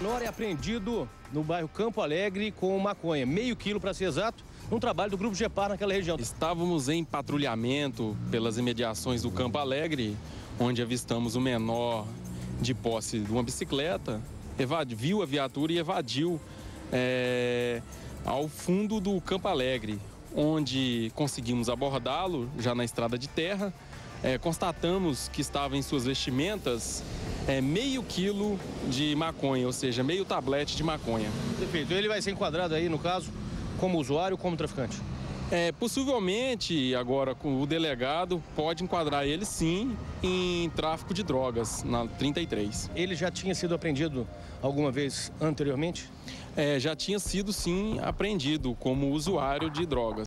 Menor é apreendido no bairro Campo Alegre com maconha, meio quilo para ser exato, um trabalho do Grupo GEPAR naquela região. Estávamos em patrulhamento pelas imediações do Campo Alegre, onde avistamos o menor de posse de uma bicicleta, viu a viatura e evadiu ao fundo do Campo Alegre, onde conseguimos abordá-lo já na estrada de terra. Constatamos que estava em suas vestimentas meio quilo de maconha, ou seja, meio tablete de maconha. Perfeito. Ele vai ser enquadrado aí, no caso, como usuário ou como traficante? Possivelmente, agora, com o delegado, pode enquadrar ele, sim, em tráfico de drogas, na 33. Ele já tinha sido apreendido alguma vez anteriormente? Já tinha sido, sim, apreendido como usuário de drogas.